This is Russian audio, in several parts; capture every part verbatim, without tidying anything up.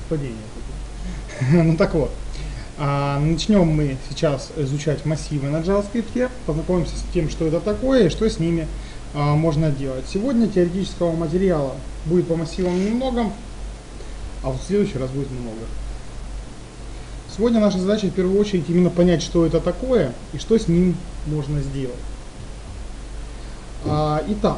совпадение. Ну так вот. А, начнем мы сейчас изучать массивы на JavaScript, познакомимся с тем, что это такое и что с ними а, можно делать. Сегодня теоретического материала будет по массивам немного, а в следующий раз будет много. Сегодня наша задача в первую очередь именно понять, что это такое и что с ним можно сделать. А, итак,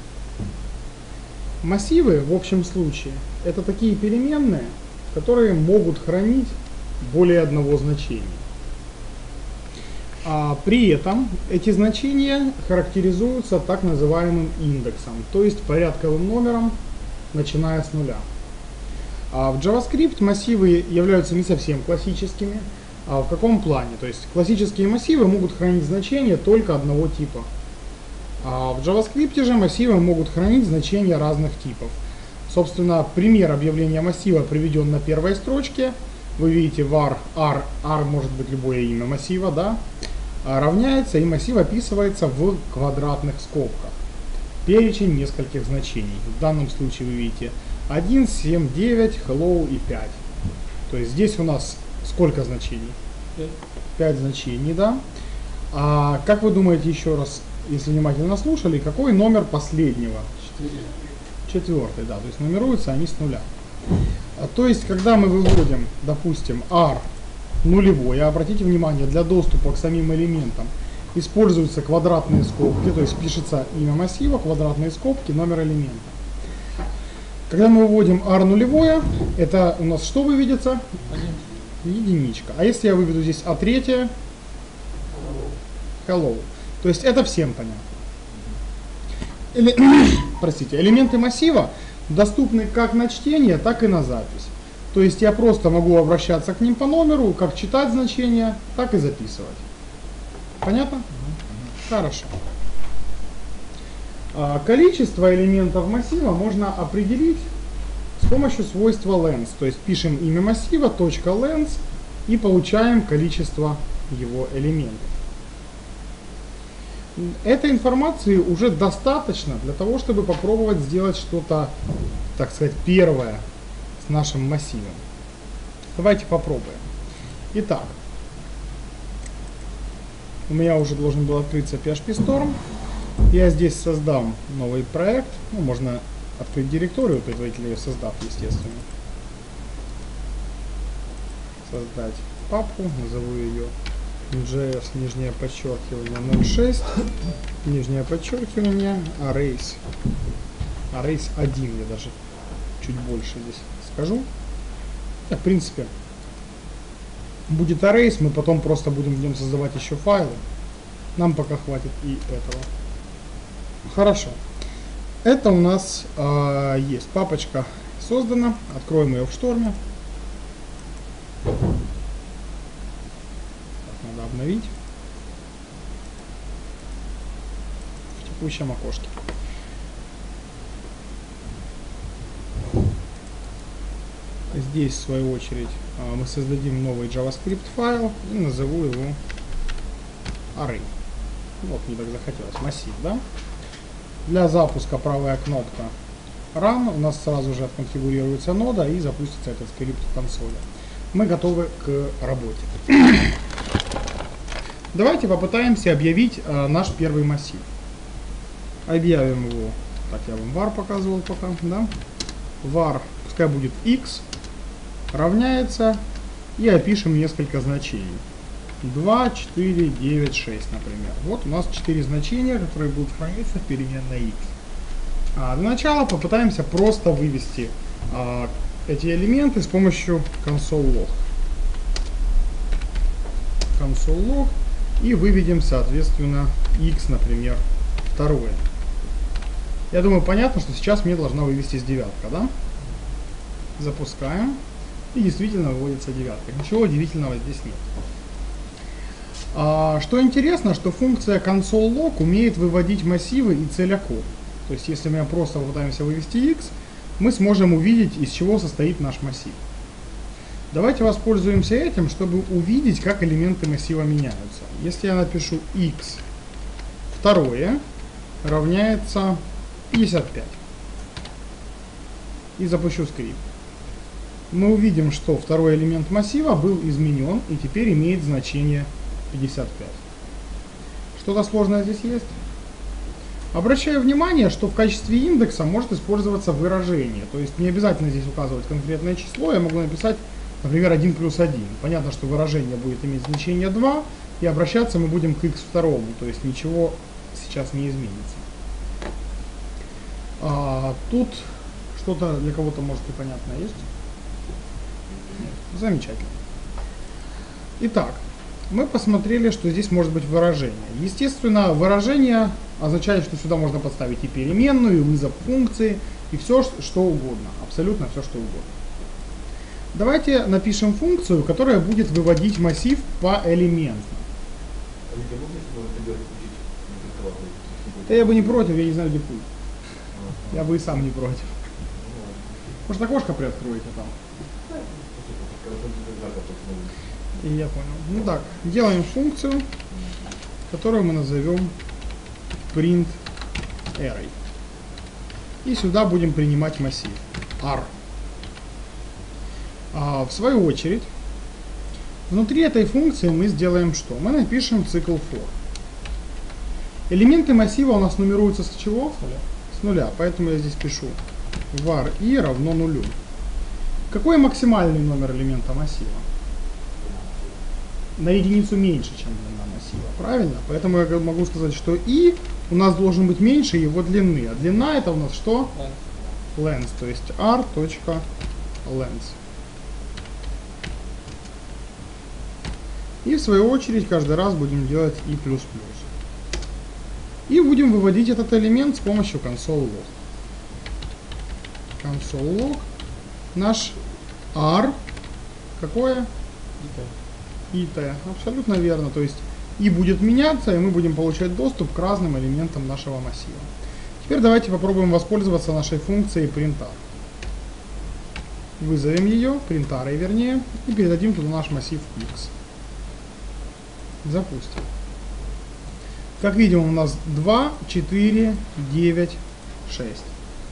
массивы в общем случае это такие переменные, которые могут хранить более одного значения. А при этом эти значения характеризуются так называемым индексом, то есть порядковым номером, начиная с нуля. А в JavaScript массивы являются не совсем классическими. А в каком плане? То есть классические массивы могут хранить значения только одного типа. А в JavaScript же массивы могут хранить значения разных типов. Собственно, пример объявления массива приведен на первой строчке. Вы видите var r, r может быть любое имя массива, да, равняется, и массив описывается в квадратных скобках. Перечень нескольких значений. В данном случае вы видите один, семь, девять, hello и пять. То есть здесь у нас сколько значений? пять значений, да. А как вы думаете, еще раз, если внимательно слушали, какой номер последнего? Четвертый, да, то есть нумеруются они с нуля. А, то есть, когда мы выводим, допустим, r нулевой, обратите внимание, для доступа к самим элементам используются квадратные скобки, то есть пишется имя массива, квадратные скобки, номер элемента. Когда мы выводим r нулевое, это у нас что выведется? Единичка. А если я выведу здесь a третье? Hello. То есть это всем понятно. Эле... Простите, элементы массива доступны как на чтение, так и на запись. То есть я просто могу обращаться к ним по номеру, как читать значения, так и записывать. Понятно? Хорошо. А, количество элементов массива можно определить с помощью свойства length. То есть пишем имя массива, точка length, и получаем количество его элементов. Этой информации уже достаточно для того, чтобы попробовать сделать что-то, так сказать, первое с нашим массивом. Давайте попробуем. Итак, у меня уже должен был открыться пи эйч пи Storm. Я здесь создам новый проект. Ну, можно открыть директорию, предварительно ее создав, естественно. Создать папку, назову ее js, нижнее подчеркивание, ноль шесть, нижнее подчеркивание, arrays. Arrays один, я даже чуть больше здесь скажу. В принципе, будет arrays, мы потом просто будем в нем создавать еще файлы. Нам пока хватит и этого. Хорошо. Это у нас э, есть папочка создана. Откроем ее в шторме. Надо обновить в текущем окошке. Здесь, в свою очередь, мы создадим новый JavaScript файл и назову его array. Вот, мне так захотелось, массив, да? Для запуска правая кнопка Run, у нас сразу же отконфигурируется нода и запустится этот скрипт в консоли. Мы готовы к работе. Давайте попытаемся объявить э, наш первый массив. Объявим его, так я вам var показывал пока, да? Var, пускай будет x, равняется, и опишем несколько значений. два, четыре, девять, шесть, например. Вот у нас четыре значения, которые будут храниться в переменной x. А для начала попытаемся просто вывести а, эти элементы с помощью console.log. console.log. И выведем, соответственно, x, например, второе. Я думаю, понятно, что сейчас мне должна вывестись девятка, да? Запускаем. И действительно выводится девятка. Ничего удивительного здесь нет. А, что интересно, что функция console.log умеет выводить массивы и целиком. То есть, если мы просто попытаемся вывести x, мы сможем увидеть, из чего состоит наш массив. Давайте воспользуемся этим, чтобы увидеть, как элементы массива меняются. Если я напишу x второе равняется пятьдесят пять и запущу скрипт, мы увидим, что второй элемент массива был изменен и теперь имеет значение пятьдесят пять. Что-то сложное здесь есть? Обращаю внимание, что в качестве индекса может использоваться выражение. То есть не обязательно здесь указывать конкретное число, я могу написать, например, один плюс один. Понятно, что выражение будет иметь значение два, и обращаться мы будем к х второму, то есть ничего сейчас не изменится. А, тут что-то для кого-то может непонятное есть? Нет. Замечательно. Итак, мы посмотрели, что здесь может быть выражение. Естественно, выражение означает, что сюда можно подставить и переменную, и вызов функции, и все, что угодно. Абсолютно все, что угодно. Давайте напишем функцию, которая будет выводить массив поэлементно. Да я бы не против, я не знаю, где пульт. Я бы и сам не против. Может, окошко приоткроете там? И я понял. Ну так, делаем функцию, которую мы назовем print array. И сюда будем принимать массив r. А в свою очередь, внутри этой функции мы сделаем что? Мы напишем цикл for. Элементы массива у нас нумеруются с чего? С нуля. Поэтому я здесь пишу var i равно нулю. Какой максимальный номер элемента массива? На единицу меньше, чем длина массива. Правильно? Поэтому я могу сказать, что i у нас должен быть меньше его длины. А длина это у нас что? Length. То есть r.length. И в свою очередь каждый раз будем делать i++. И будем выводить этот элемент с помощью console.log. Console.log. Наш r. Какое? ит. Абсолютно верно. То есть и будет меняться, и мы будем получать доступ к разным элементам нашего массива. Теперь давайте попробуем воспользоваться нашей функцией printar. Вызовем ее, printar, вернее, и передадим туда наш массив x. Запустим. Как видим, у нас два, четыре, девять, шесть.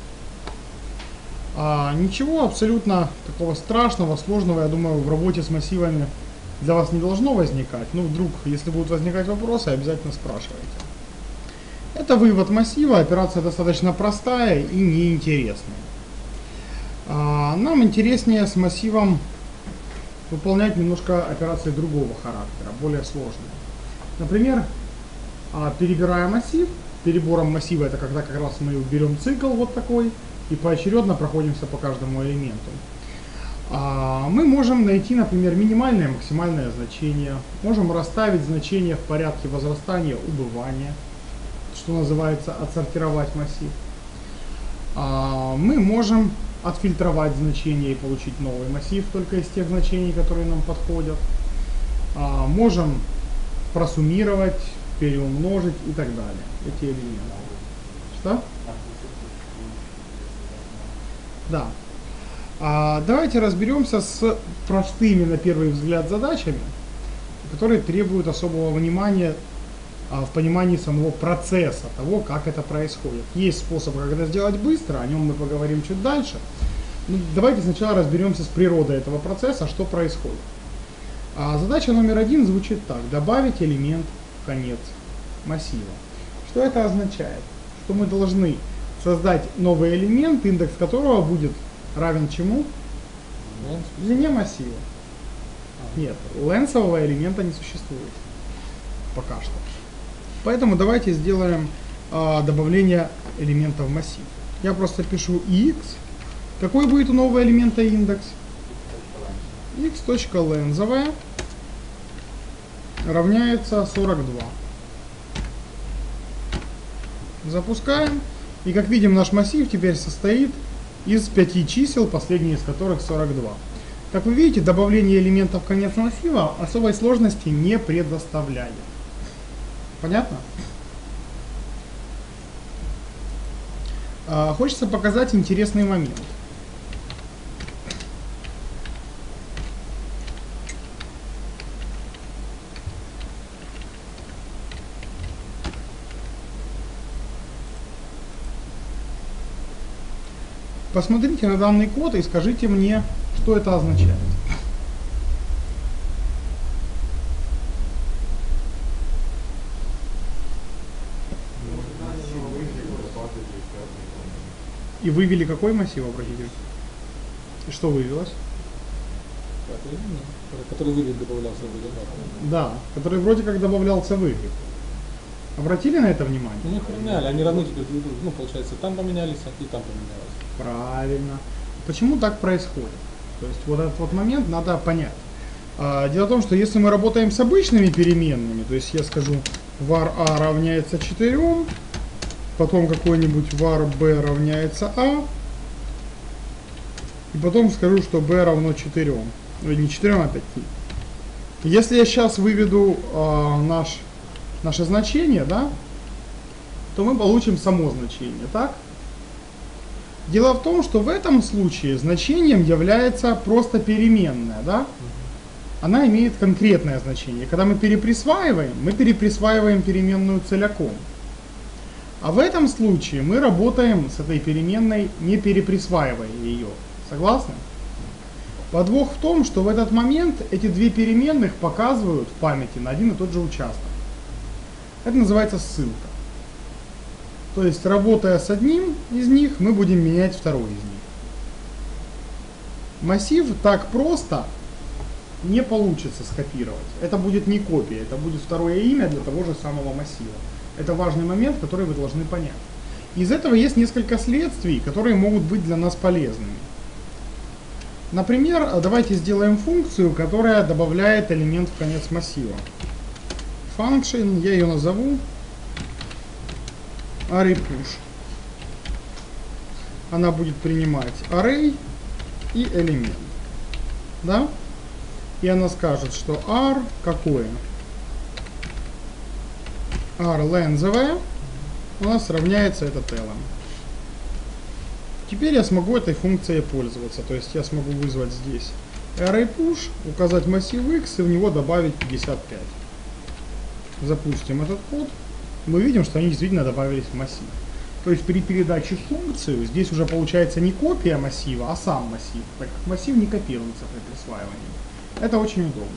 А, ничего абсолютно такого страшного, сложного, я думаю, в работе с массивами для вас не должно возникать. Но вдруг, если будут возникать вопросы, обязательно спрашивайте. Это вывод массива, операция достаточно простая и неинтересная. А, нам интереснее с массивом выполнять немножко операции другого характера, более сложные. Например, перебирая массив, перебором массива это когда как раз мы берем цикл вот такой и поочередно проходимся по каждому элементу. Мы можем найти, например, минимальное и максимальное значение, можем расставить значения в порядке возрастания, убывания, что называется отсортировать массив. Мы можем отфильтровать значения и получить новый массив только из тех значений, которые нам подходят. Можем просуммировать, переумножить и так далее. Эти элементы. Что? Да. А давайте разберемся с простыми на первый взгляд задачами, которые требуют особого внимания а, в понимании самого процесса, того, как это происходит. Есть способ, как это сделать быстро, о нем мы поговорим чуть дальше. Но давайте сначала разберемся с природой этого процесса, что происходит. А задача номер один звучит так. Добавить элемент в конец массива. Что это означает? Что мы должны создать новый элемент, индекс которого будет равен чему? Длине массива. Нет, лэнсового элемента не существует. Пока что. Поэтому давайте сделаем а, добавление элемента в массив. Я просто пишу x. Какой будет у нового элемента индекс? x.лэнзовая равняется сорок два. Запускаем. И как видим, наш массив теперь состоит из пяти чисел, последние из которых сорок два. Как вы видите, добавление элементов в конец массива особой сложности не предоставляет. Понятно? А, хочется показать интересный момент. Посмотрите на данный код и скажите мне, Что это означает? И вывели какой массив, обратите? И что вывелось? Который в Y добавлялся в Y. Да, который вроде как добавлялся в Y. Обратили на это внимание? Ну, их поменяли, они равны теперь друг другу. Ну, получается, там поменялись, и там поменялось. Правильно. Почему так происходит? То есть вот этот вот момент надо понять. А, дело в том, что если мы работаем с обычными переменными, то есть я скажу var a равняется четырем, потом какой-нибудь var b равняется a, и потом скажу, что b равно четырем. Ну, не четырем, а пяти. Если я сейчас выведу а, наш, наше значение, да, то мы получим само значение, так? Дело в том, что в этом случае значением является просто переменная, да? Она имеет конкретное значение. Когда мы переприсваиваем, мы переприсваиваем переменную целиком. А в этом случае мы работаем с этой переменной, не переприсваивая ее. Согласны? Подвох в том, что в этот момент эти две переменных показывают в памяти на один и тот же участок. Это называется ссылка. То есть, работая с одним из них, мы будем менять второй из них. Массив так просто не получится скопировать. Это будет не копия, это будет второе имя для того же самого массива. Это важный момент, который вы должны понять. Из этого есть несколько следствий, которые могут быть для нас полезными. Например, давайте сделаем функцию, которая добавляет элемент в конец массива. Function, я ее назову ArrayPush. Она будет принимать array и элемент. Да? И она скажет, что r какое? R лензовое у нас равняется это телом. Теперь я смогу этой функцией пользоваться. То есть я смогу вызвать здесь ArrayPush, указать массив x и в него добавить пятьдесят пять. Запустим этот код. Мы видим, что они действительно добавились в массив. То есть при передаче функции здесь уже получается не копия массива, а сам массив, так как массив не копируется при присваивании. Это очень удобно.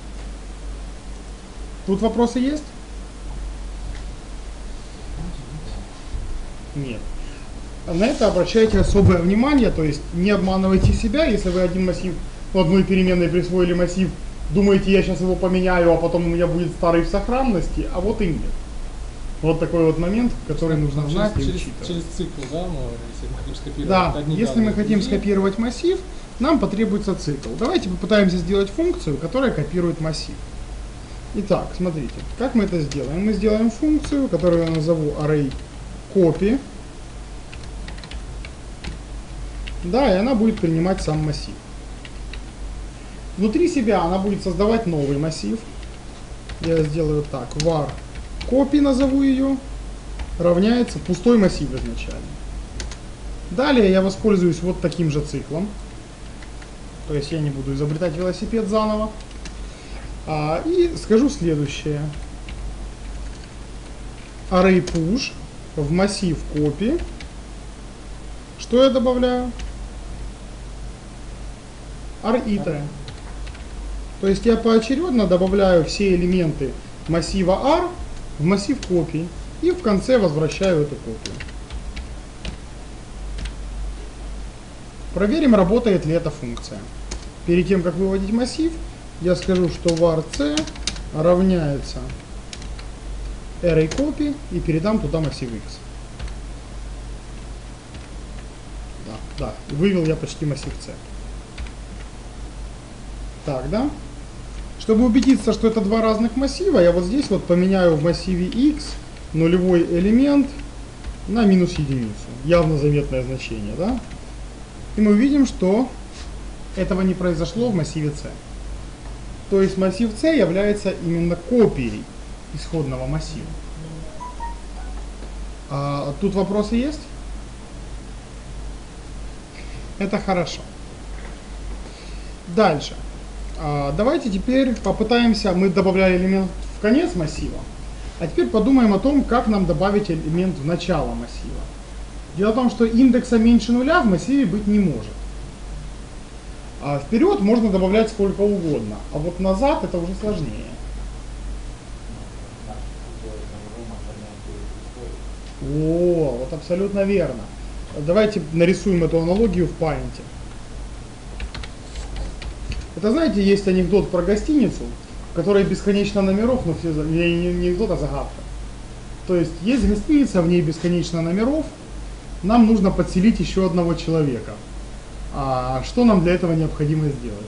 Тут вопросы есть? Нет. На это обращайте особое внимание, то есть не обманывайте себя, если вы один массив в одной переменной присвоили массив, думаете, я сейчас его поменяю, а потом у меня будет старый в сохранности, а вот и нет. Вот такой вот момент, который нужно знать и через, учитывать. через цикл, да, мы, если мы хотим скопировать. Да, одни если мы хотим другие. скопировать массив, нам потребуется цикл. Давайте попытаемся сделать функцию, которая копирует массив. Итак, смотрите, как мы это сделаем? Мы сделаем функцию, которую я назову ArrayCopy. Да, и она будет принимать сам массив. Внутри себя она будет создавать новый массив. Я сделаю так, var copy назову ее, равняется пустой массив изначально. Далее я воспользуюсь вот таким же циклом. То есть я не буду изобретать велосипед заново. А, и скажу следующее. ArrayPush в массив copy. Что я добавляю? Rit. То есть я поочередно добавляю все элементы массива R в массив копий и в конце возвращаю эту копию. Проверим, работает ли эта функция. Перед тем, как выводить массив, я скажу, что var c равняется ArrayCopy и передам туда массив x. Да, да, вывел я почти массив c. Так, да? Чтобы убедиться, что это два разных массива, я вот здесь вот поменяю в массиве x нулевой элемент на минус единицу. Явно заметное значение, да? И мы увидим, что этого не произошло в массиве c. То есть массив c является именно копией исходного массива. А, тут вопросы есть? Это хорошо. Дальше. А, давайте теперь попытаемся, мы добавляли элемент в конец массива, а теперь подумаем о том, как нам добавить элемент в начало массива. Дело в том, что индекса меньше нуля в массиве быть не может. А вперед можно добавлять сколько угодно, а вот назад это уже сложнее. О, вот абсолютно верно. Давайте нарисуем эту аналогию в памяти. Это, знаете, есть анекдот про гостиницу, в которой бесконечно номеров, но все, не, не анекдот, а загадка. То есть есть гостиница, в ней бесконечно номеров, нам нужно подселить еще одного человека. А что нам для этого необходимо сделать?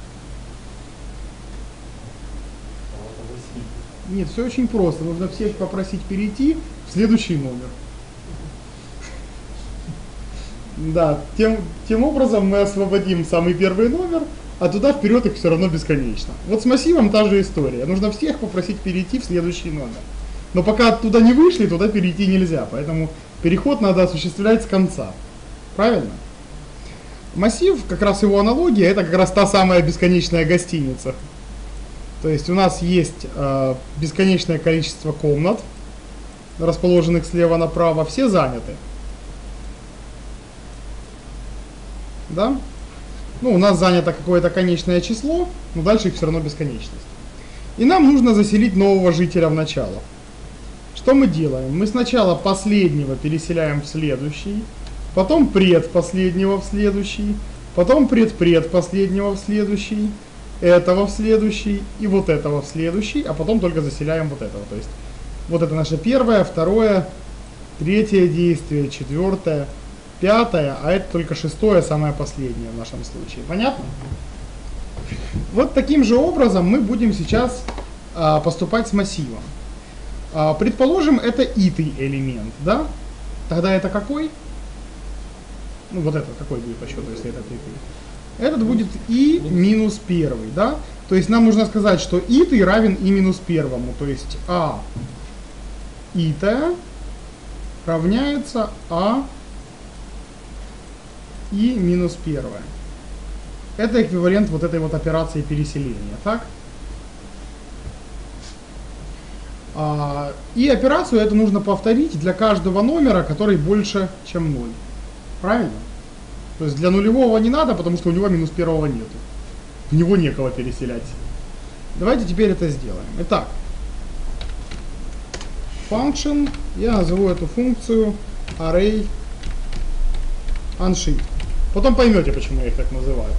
Нет, все очень просто. Нужно всех попросить перейти в следующий номер. Да, тем, тем образом мы освободим самый первый номер, а туда вперед их все равно бесконечно. Вот с массивом та же история. Нужно всех попросить перейти в следующий номер. Но пока оттуда не вышли, туда перейти нельзя. Поэтому переход надо осуществлять с конца. Правильно? Массив, как раз его аналогия, это как раз та самая бесконечная гостиница. То есть у нас есть э, бесконечное количество комнат, расположенных слева направо, все заняты. Да? Ну, у нас занято какое-то конечное число, но дальше их все равно бесконечность. И нам нужно заселить нового жителя в начало. Что мы делаем? Мы сначала последнего переселяем в следующий, потом предпоследнего в следующий, потом предпредпоследнего в следующий, этого в следующий и вот этого в следующий, а потом только заселяем вот этого. То есть вот это наше первое, второе, третье действие, четвертое, пятое, а это только шестое, самое последнее в нашем случае. Понятно? Вот таким же образом мы будем сейчас а, поступать с массивом. А, предположим, это итый элемент, да? Тогда это какой? Ну вот это какой будет по счету, если это итый? Этот будет и минус первый, да? То есть нам нужно сказать, что итый равен и минус первому. То есть а итая равняется а и минус первое. Это эквивалент вот этой вот операции переселения, так? А, и операцию эту нужно повторить для каждого номера, который больше, чем ноль. Правильно? То есть для нулевого не надо, потому что у него минус первого нету. В него некого переселять. Давайте теперь это сделаем. Итак, function, я назову эту функцию array unshift. Потом поймете, почему я их так называю.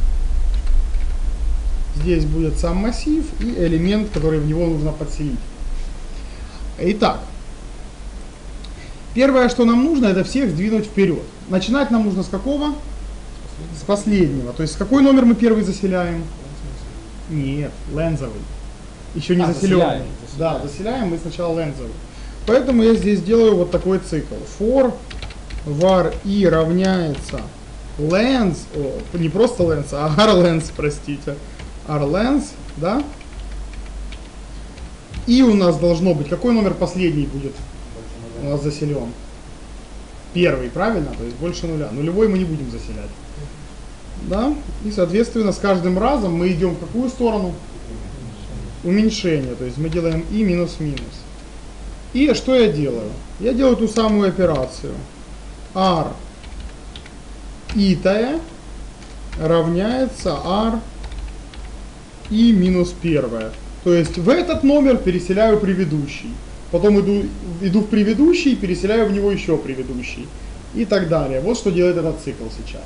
Здесь будет сам массив и элемент, который в него нужно подселить. Итак, первое, что нам нужно, это всех сдвинуть вперед. Начинать нам нужно с какого? С последнего. То есть какой номер мы первый заселяем? Нет, лензовый. Еще не а, заселенный. Заселяем, заселяем. Да, заселяем мы сначала лензовый. Поэтому я здесь делаю вот такой цикл. For var i равняется lens, о, не просто lens, а rlens, простите. rlens, да? И у нас должно быть, какой номер последний будет у нас заселен? Первый, правильно? То есть больше нуля. Нулевой мы не будем заселять. Да? И, соответственно, с каждым разом мы идем в какую сторону? Уменьшение. То есть мы делаем и минус минус. И что я делаю? Я делаю ту самую операцию. R итая равняется R и минус первое. То есть в этот номер переселяю предыдущий. Потом иду, иду в предыдущий, переселяю в него еще предыдущий. И так далее. Вот что делает этот цикл сейчас.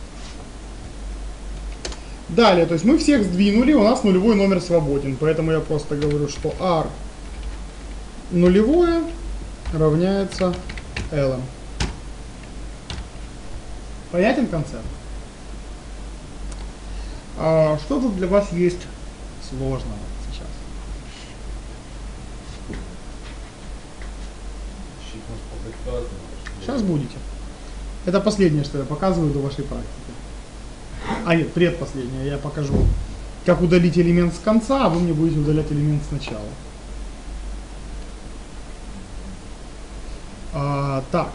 Далее, то есть мы всех сдвинули, у нас нулевой номер свободен. Поэтому я просто говорю, что R нулевое равняется L. Понятен концепт? А что тут для вас есть сложного сейчас? Сейчас будете. Это последнее, что я показываю до вашей практики. А нет, предпоследнее. Я покажу, как удалить элемент с конца, а вы мне будете удалять элемент сначала. А, так.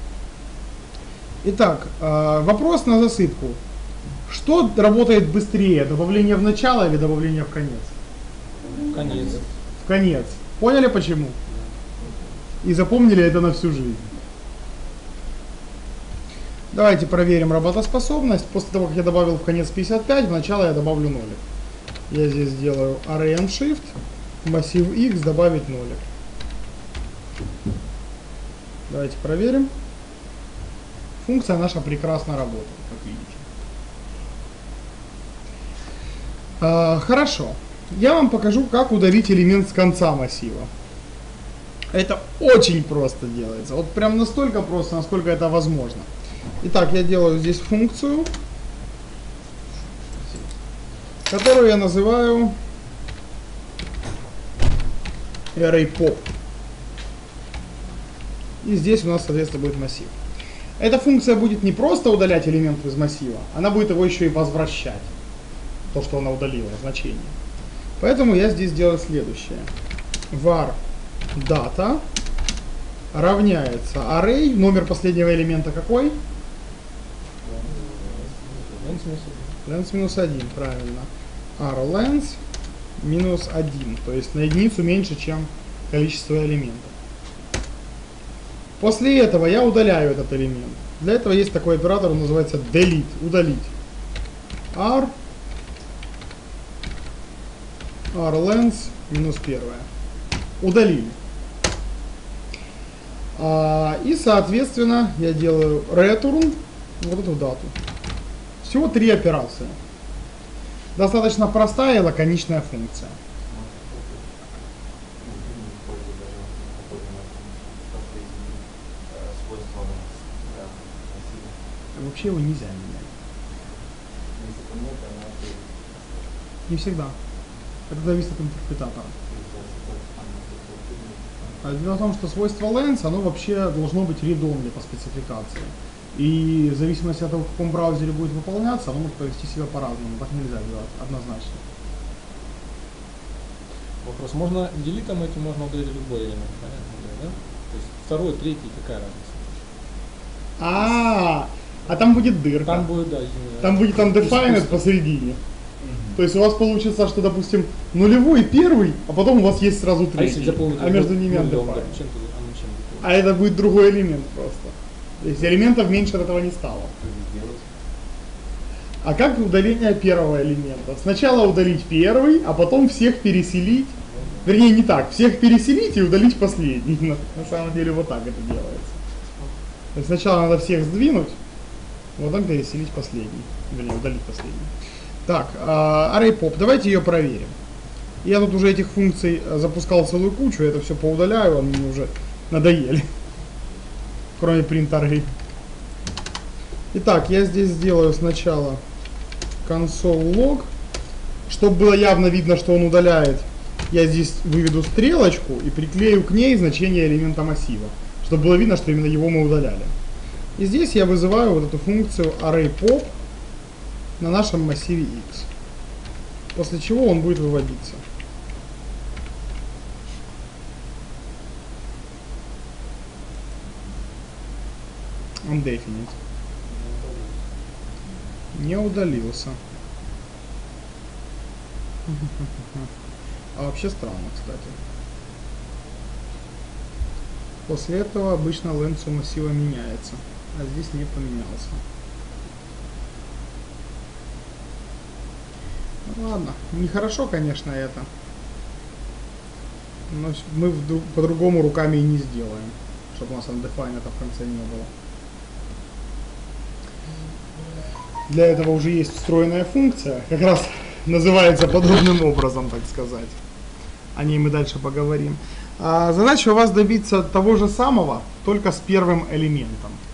Итак, а, вопрос на засыпку. Что работает быстрее, добавление в начало или добавление в конец? В конец. В конец. Поняли почему? И запомнили это на всю жизнь. Давайте проверим работоспособность. После того, как я добавил в конец пятьдесят пять, вначале я добавлю нолик. Я здесь сделаю array and shift, массив x, добавить нолик. Давайте проверим. Функция наша прекрасно работает, как видите. А, хорошо. Я вам покажу, как удалить элемент с конца массива. Это очень просто делается. Вот прям настолько просто, насколько это возможно. Итак, я делаю здесь функцию, которую я называю ArrayPop. И здесь у нас, соответственно, будет массив. Эта функция будет не просто удалять элемент из массива, она будет его еще и возвращать. То, что она удалила, значение. Поэтому я здесь делаю следующее. var data равняется array, номер последнего элемента какой? Length минус один, правильно. rLength минус один, то есть на единицу меньше, чем количество элементов. После этого я удаляю этот элемент. Для этого есть такой оператор, он называется delete, удалить. r rLength минус первое. Удалили. А, и, соответственно, я делаю return вот эту дату. Всего три операции. Достаточно простая и лаконичная функция. Вообще его нельзя менять. Не всегда. Это зависит от интерпретатора. А дело в том, что свойство length, оно вообще должно быть read-only по спецификации. И в зависимости от того, в каком браузере будет выполняться, оно может повести себя по-разному. Так нельзя делать однозначно. Вопрос. Можно делитом этим можно удалить любой элемент, понятно, да? То есть второй, третий, какая разница? А, а там будет дырка. Там будет, да, извините. Там будет undefined посередине. То есть у вас получится, что, допустим, нулевой первый, а потом у вас есть сразу А если третий. заполнить А между ними нулем, да, undefined. чем ты- а ну чем ты- А это будет другой элемент просто. То есть элементов меньше от этого не стало. А как удаление первого элемента? Сначала удалить первый, а потом всех переселить. Вернее, не так. Всех переселить и удалить последний. На, на самом деле вот так это делается. То есть сначала надо всех сдвинуть, а потом переселить последний. Вернее, удалить последний. Так, ArrayPop. Давайте ее проверим. Я тут уже этих функций запускал целую кучу. Я это все поудаляю, они мне уже надоели. Кроме print-array. Итак, я здесь сделаю сначала console.log. Чтобы было явно видно, что он удаляет, я здесь выведу стрелочку и приклею к ней значение элемента массива. Чтобы было видно, что именно его мы удаляли. И здесь я вызываю вот эту функцию ArrayPop на нашем массиве x. После чего он будет выводиться. Undefinite. Не удалился. А вообще странно, кстати. После этого обычно length у массива меняется, а здесь не поменялся. Ну, ладно, нехорошо, конечно, это. Но мы по-другому руками и не сделаем, чтобы у нас undefined это в конце не было. Для этого уже есть встроенная функция, как раз называется подобным образом, так сказать. О ней мы дальше поговорим. А задача у вас добиться того же самого, только с первым элементом.